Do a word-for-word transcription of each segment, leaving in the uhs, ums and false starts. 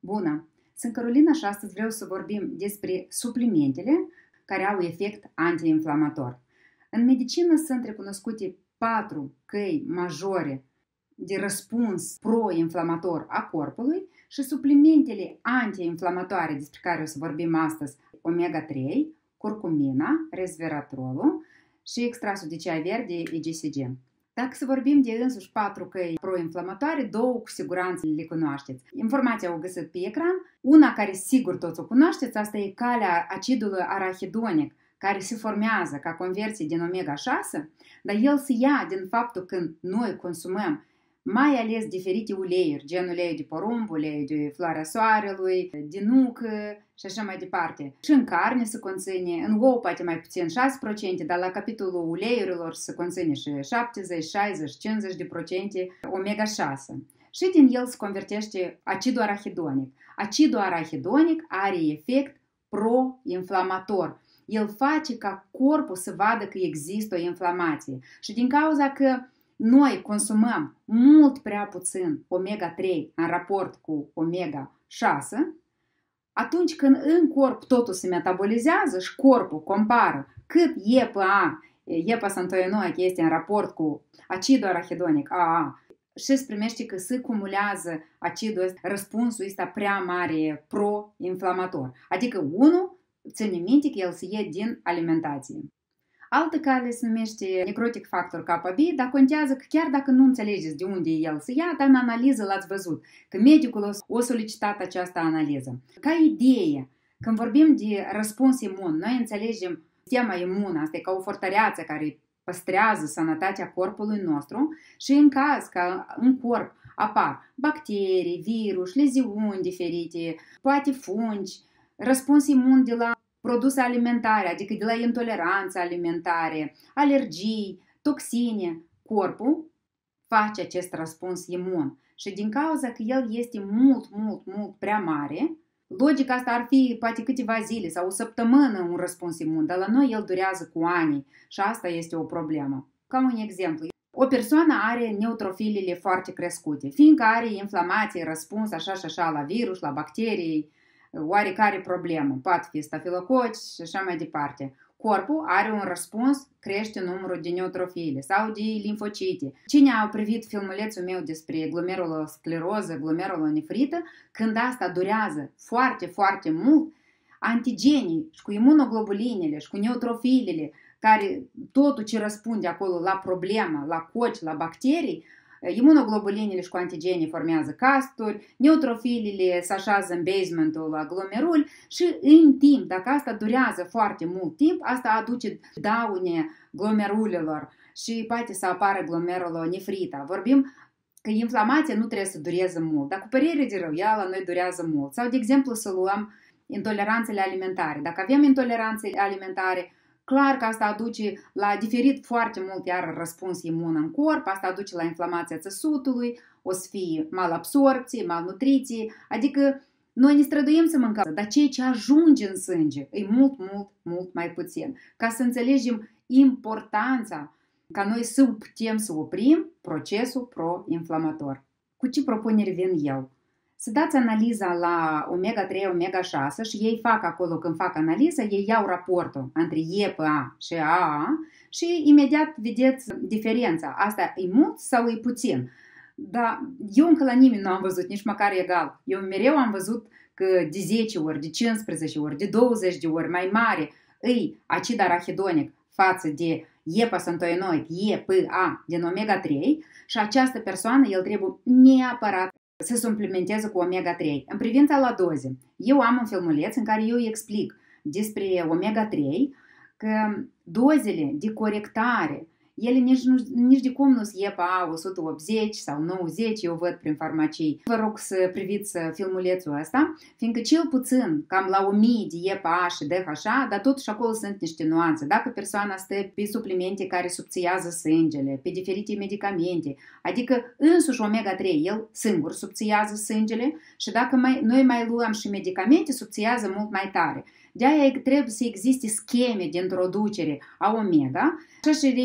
Bună! Sunt Carolina și astăzi vreau să vorbim despre suplimentele care au efect antiinflamator. În medicină sunt recunoscute patru căi majore de răspuns pro-inflamator a corpului și suplimentele antiinflamatoare despre care o să vorbim astăzi, omega trei, curcumina, resveratrolul și extrasul de ceai verde, E G C G. Dacă să vorbim de însuși patru căi pro-inflamatoare, două cu siguranță le cunoașteți. Informația o găsit pe ecran. Una care sigur toți o cunoașteți, asta e calea acidului arahidonic, care se formează ca conversie din omega șase, dar el se ia din faptul când noi consumăm mai ales diferite uleiuri, gen uleiul de porumb, uleiul de floarea soarelui, de nucă și așa mai departe. Și în carne se conține, în ou poate mai puțin șase la sută, dar la capitolul uleiurilor se conține și șaptezeci, șaizeci, cincizeci de procente omega șase. Și din el se convertește acidul arahidonic. Acidul arahidonic are efect pro-inflamator. El face ca corpul să vadă că există o inflamație. Și din cauza că noi consumăm mult prea puțin omega trei în raport cu omega șase, atunci când în corp totul se metabolizează și corpul compară cât E P A, iepasantoinoic este în raport cu acidul arahidonic A A și îți primește că se cumulează acidul ăsta, răspunsul ăsta prea mare pro-inflamator. Adică unu, ține minte că el se ie din alimentație. Altă cale se numește necrotic factor K B, dar contează că chiar dacă nu înțelegeți de unde el se ia, dar în analiză l-ați văzut, că medicul o solicitat această analiză. Ca idee, când vorbim de răspuns imun, noi înțelegem sistema imună, asta e ca o fortăreață care păstrează sănătatea corpului nostru și în caz că în corp apar bacterii, virus, leziuni diferite, poate fungi, răspuns imun de la produse alimentare, adică de la intoleranță alimentare, alergii, toxine, corpul face acest răspuns imun. Și din cauza că el este mult, mult, mult prea mare, logica asta ar fi poate câteva zile sau o săptămână un răspuns imun, dar la noi el durează cu ani și asta este o problemă. Ca un exemplu, o persoană are neutrofilele foarte crescute, fiindcă are inflamație, răspuns așa și așa la virus, la bacterii, oarecare problemă, poate fi stafilococi și așa mai departe. Corpul are un răspuns, crește numărul de neutrofile sau de limfocite. Cine a privit filmulețul meu despre glomeruloscleroză, glomerulonefrită, când asta durează foarte, foarte mult, antigenii și cu imunoglobulinele și cu neutrofilele, care totul ce răspunde acolo la problemă, la coci, la bacterii, imunoglobulinele și cu antigenii formează casturi, neutrofilele se așează în basementul la glomerul și în timp, dacă asta durează foarte mult timp, asta aduce daune glomerulelor și poate să apară glomerulonefrita. Vorbim că inflamația nu trebuie să dureze mult, dar cu părere de rău, ea la noi durează mult. Sau, de exemplu, să luăm intoleranțele alimentare. Dacă avem intoleranțe alimentare, clar că asta aduce la diferit foarte mult iar răspuns imun în corp, asta aduce la inflamația țesutului, o să fie malabsorpție, malnutriție, adică noi ne străduim să mâncăm, dar ceea ce ajunge în sânge e mult, mult, mult mai puțin. Ca să înțelegem importanța ca noi să putem să oprim procesul pro-inflamator. Cu ce propuneri vin eu? Să dați analiza la omega trei, omega șase și ei fac acolo, când fac analiza, ei iau raportul între E P A și A A și imediat vedeți diferența. Asta e mult sau e puțin? Dar eu încă la nimeni nu am văzut nici măcar egal. Eu mereu am văzut că de zece ori, de cincisprezece ori, de douăzeci de ori mai mare e acid arahidonic față de iepasantoinoic, E P A din omega trei și această persoană, el trebuie neapărat să suplimenteze cu omega trei. În privința la doze, eu am un filmuleț în care eu îi explic despre omega trei că dozele de corectare, ele nici, nu, nici de cum nu sunt E P A o sută optzeci sau nouăzeci, eu văd prin farmacii. Vă rog să priviți filmulețul ăsta, fiindcă cel puțin cam la o mie de E P A și D H A, dar totuși acolo sunt niște nuanțe. Dacă persoana stă pe suplimente care subțiază sângele, pe diferite medicamente, adică însuși omega trei, el singur subțiază sângele și dacă mai, noi mai luăm și medicamente, subțiază mult mai tare. De-aia trebuie să existe scheme de introducere a omega și așa reiese că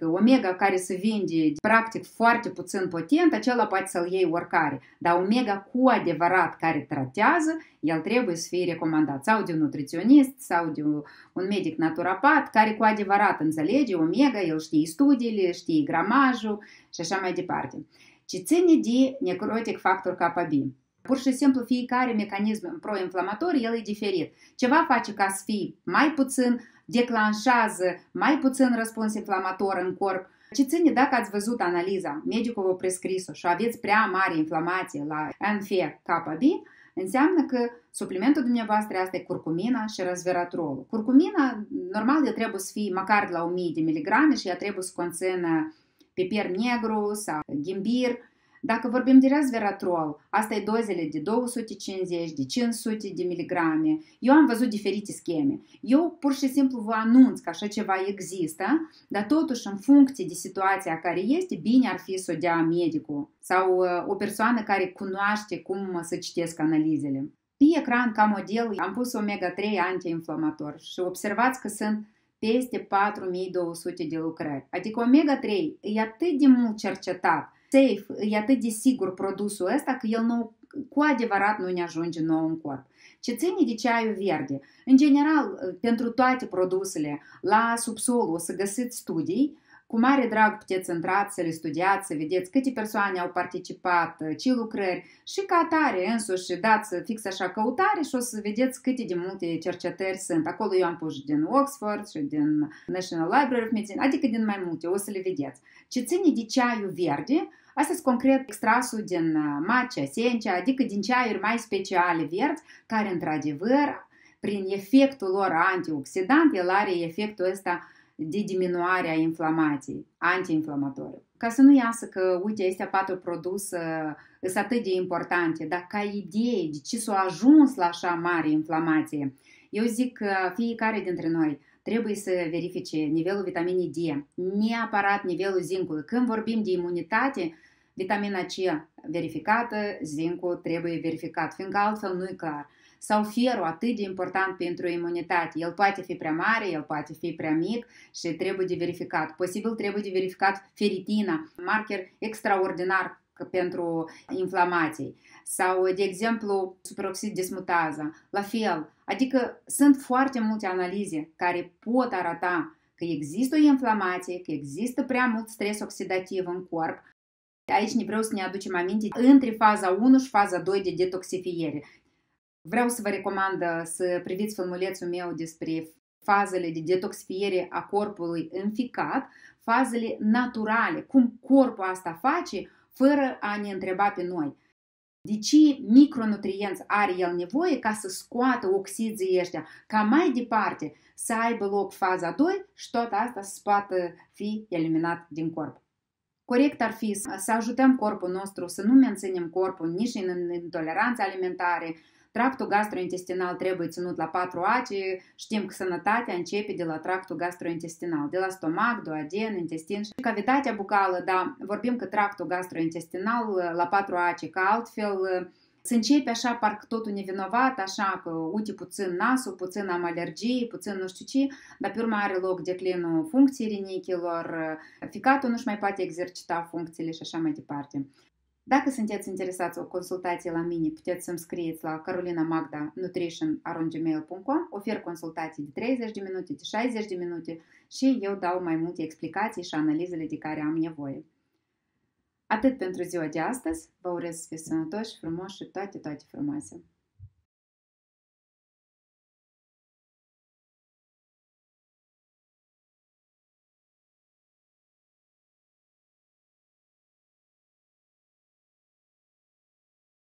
că omega care se vinde practic foarte puțin potent, acela poate să-l iei oricare. Dar omega cu adevărat care tratează, el trebuie să fie recomandat sau de un nutriționist sau de un medic naturopat care cu adevărat înțelege omega, el știe studiile, știe gramajul și așa mai departe. Ce ține de necrotic factor K B. Pur și simplu fiecare mecanism proinflamator, el e diferit. Ceva face ca să fie mai puțin, declanșează mai puțin răspuns inflamator în corp. Ce ține dacă ați văzut analiza, medicul v-a prescris-o și aveți prea mare inflamație la N F K B, înseamnă că suplimentul dumneavoastră asta e curcumina și resveratrolul. Curcumina, normal, ea trebuie să fie măcar la o mie de miligrame și ea trebuie să conțină piper negru sau ghimbir. Dacă vorbim de resveratrol, asta e dozele de două sute cincizeci, de cinci sute de miligrame. Eu am văzut diferite scheme. Eu pur și simplu vă anunț că așa ceva există, dar totuși în funcție de situația care este, bine ar fi să o dea medicul sau uh, o persoană care cunoaște cum să citesc analizele. Pe ecran, ca model, am pus omega trei antiinflamator și observați că sunt peste patru mii două sute de lucrări. Adică omega trei e atât de mult cercetat, safe, e atât de sigur produsul ăsta că el nu, cu adevărat nu ne ajunge nou în corp. Ce ține de ceaiul verde? În general, pentru toate produsele, la subsol o să găsiți studii. Cu mare drag puteți intrați să le studiați, să vedeți câte persoane au participat, ce lucrări și ca atare însuși dați fix așa căutare și o să vedeți câte de multe cercetări sunt. Acolo eu am pus din Oxford și din National Library of Medicine, adică din mai multe, o să le vedeți. Ce ține de ceaiul verde, asta sunt concret extrasul din matcha, sencha, adică din ceaiuri mai speciale verzi, care într-adevăr, prin efectul lor antioxidant, el are efectul ăsta de diminuarea inflamației, antiinflamatoriu. Ca să nu iasă că, uite, astea patru produse sunt atât de importante, dar ca idee de ce s-a ajuns la așa mare inflamație, eu zic că fiecare dintre noi trebuie să verifice nivelul vitaminei D, neapărat nivelul zincului. Când vorbim de imunitate, vitamina C verificată, zincul trebuie verificat, fiindcă altfel nu e clar. Sau ferul, atât de important pentru imunitate. El poate fi prea mare, el poate fi prea mic și trebuie de verificat. Posibil trebuie de verificat feritina, marker extraordinar pentru inflamații. Sau, de exemplu, superoxid dismutază. La fel, adică sunt foarte multe analize care pot arăta că există o inflamație, că există prea mult stres oxidativ în corp. Aici ne vreau să ne aducem aminte între faza unu și faza doi de detoxifiere. Vreau să vă recomand să priviți filmulețul meu despre fazele de detoxifiere a corpului înficat, fazele naturale, cum corpul asta face, fără a ne întreba pe noi. De ce micronutrienți are el nevoie ca să scoată oxizii ăștia, ca mai departe să aibă loc faza doi și tot asta să poată fi eliminat din corp. Corect ar fi să ajutăm corpul nostru să nu menținem corpul nici în intoleranțe alimentare. Tractul gastrointestinal trebuie ținut la patru ace. Știm că sănătatea începe de la tractul gastrointestinal, de la stomac, duoden, intestin și cavitatea bucală. Da, vorbim că tractul gastrointestinal la patru ace, că altfel se începe așa parcă totul nevinovat, așa că uite puțin nasul, puțin am alergii, puțin nu știu ce, dar pe urmă are loc declinul funcției rinichilor, ficatul nu-și mai poate exercita funcțiile și așa mai departe. Dacă sunteți interesați o consultație la mine, puteți să-mi scrieți la carolina magda nutrition arond gmail punct com. Ofer consultații de treizeci de minute, de șaizeci de minute și eu dau mai multe explicații și analizele de care am nevoie. Atât pentru ziua de astăzi. Vă urez să fiți sănătoși, frumoși și toate, toate frumoase.